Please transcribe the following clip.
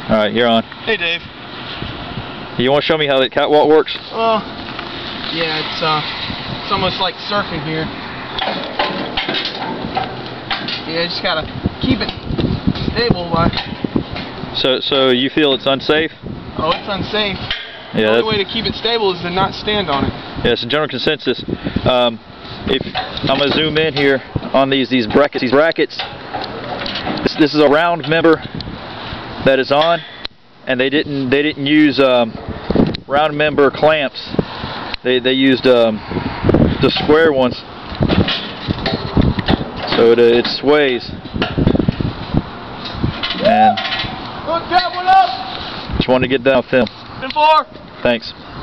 Alright, you're on. Hey Dave. You want to show me how that catwalk works? Well, yeah, it's almost like surfing here. Yeah, you just gotta keep it stable. So you feel it's unsafe? Oh, it's unsafe. Yeah, the only way to keep it stable is to not stand on it. Yeah, it's a general consensus. If I'm gonna zoom in here on these brackets. This is a round member that is on, and they didn't use round member clamps. They used the square ones, so it sways. And Look, that one up. just wanted to get that on film. 10-4. Thanks.